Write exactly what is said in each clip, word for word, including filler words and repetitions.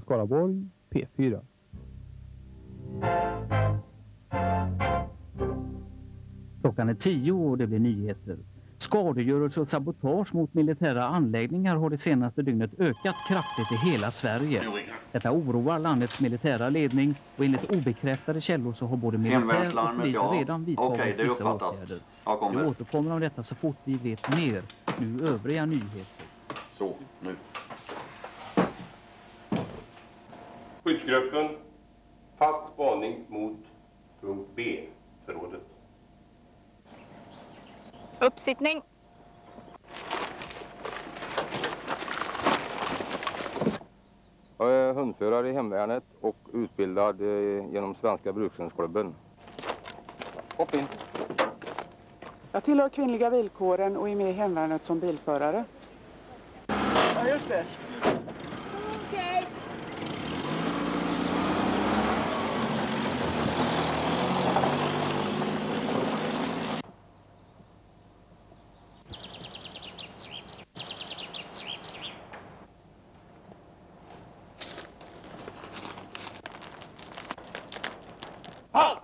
Skaraborg, P fyra. Klockan är tio och det blir nyheter. Skadegörelse och sabotage mot militära anläggningar har det senaste dygnet ökat kraftigt i hela Sverige. Detta oroar landets militära ledning och enligt obekräftade källor så har både militär och polis ja. redan vidtagit Okej, det är vissa uppfattat. åtgärder. Jag kommer. Vi återkommer om detta så fort vi vet mer. Nu övriga nyheter. Så, nu. Skyddsgruppen, fast spaning mot punkt B, förrådet. Uppsittning. Jag är hundförare i hemvärnet och utbildad genom Svenska brukshundsklubben. Hopp in. Jag tillhör kvinnliga bilkåren och är med i hemvärnet som bilförare. Ja, just det. Okej. Halt!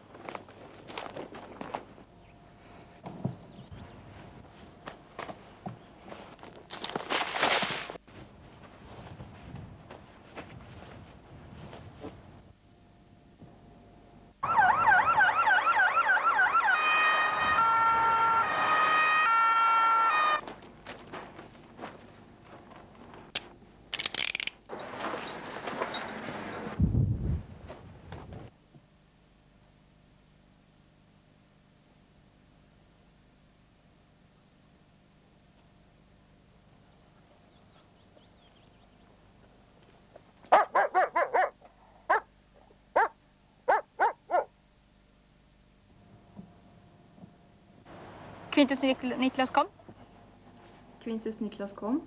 Quintus Nik- Niklas kom. Quintus Niklas kom.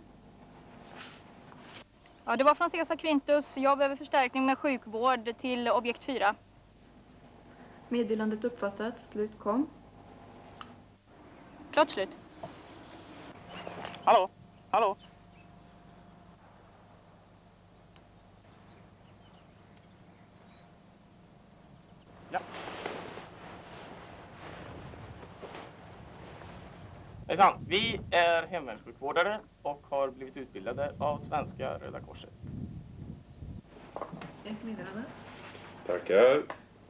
Ja, det var från Cesar Quintus. Jag behöver förstärkning med sjukvård till objekt fyra. Meddelandet uppfattat. Slut kom. Klart slut. Hallå, hallå. Ja. Hejsan, vi är hemvärnssjukvårdare och har blivit utbildade av Svenska Röda Korset. Ett meddelande. Tackar.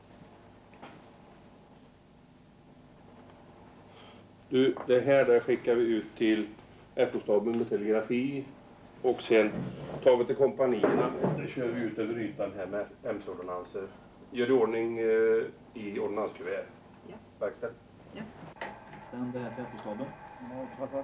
Du, det här där skickar vi ut till F O-staben med telegrafi och sen tar vi till kompanierna. Där kör vi ut över ytan här med M C-ordonnanser. Gör i ordning eh, i ordonnanskuvert. Ja. Verkställ. Ja. Sen det här till F O-staben. Ja, uppfattat.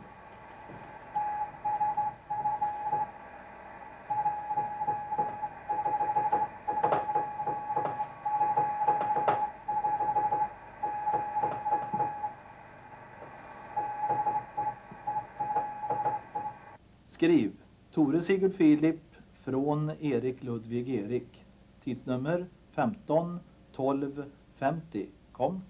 Skriv Tore Sigurd Filip från Erik Ludvig Erik. Tidsnummer femton tolv femtio. Kom.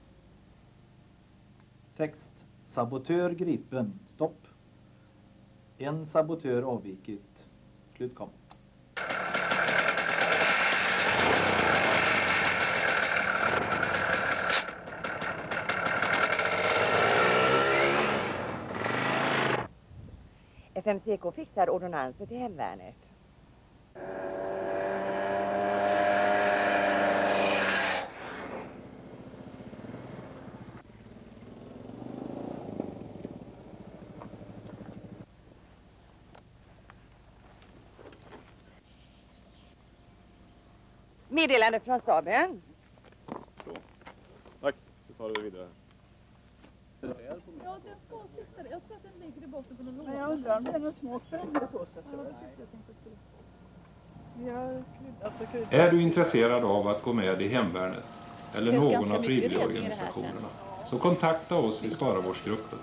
Text. Sabotör gripen. Stopp. En sabotör avvikit. Slut kom. F M C K fixar ordonnanser till hemvärnet. Meddelande från staben. Så. Tack, vi tar det vidare. Ja, den ska sitta där. Jag tror att den ligger i botten på någon låda. Jag undrar om det är något smak för den såsen. Är du intresserad av att gå med i hemvärnet eller någon av frivilligorganisationerna så kontakta oss i Skaraborgsgruppen.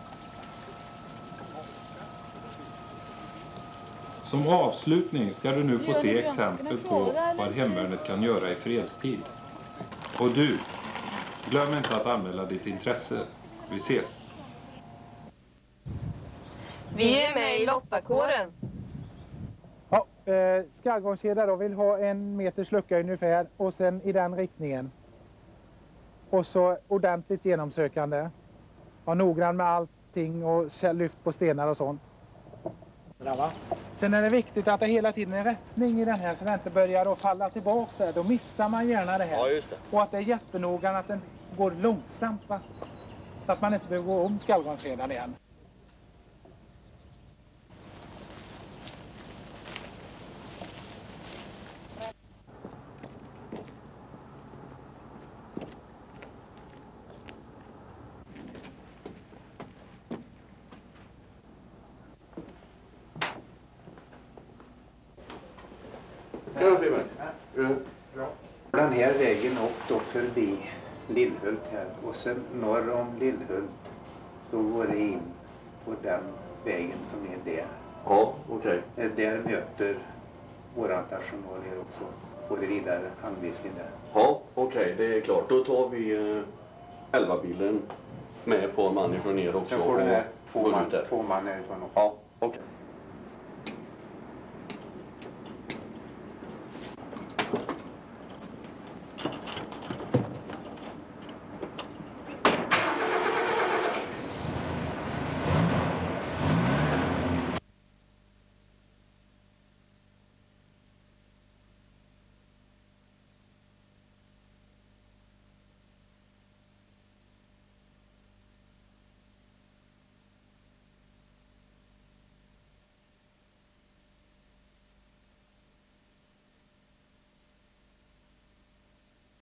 Som avslutning ska du nu få se exempel på vad hemvärnet kan göra i fredstid. Och du, glöm inte att anmäla ditt intresse. Vi ses! Vi är med i Lottakåren. Ja, eh, skallgångskedja då vill ha en meters lucka ungefär och sen i den riktningen. Och så ordentligt genomsökande. Var noggrann med allting och lyft på stenar och sånt. Sen är det viktigt att det hela tiden är rättning i den här så den inte börjar att falla tillbaka där. Då missar man gärna det här. Ja, just det. Och att det är jättenoga att den går långsamt, va? Så att man inte behöver gå om skallgångskedjan igen. Den här vägen upp då förbi Lillhult här och sen norr om Lillhult så går det in på den vägen som är där. Ja, okej. Okay. Där möter våran personal här också. Får det vidare anvisning där. Ja, okej, okay, det är klart. Då tar vi eh, elva bilen med på en man ifrån er också. Sen får det två man, två man härifrån också. Ja, okej. Okay.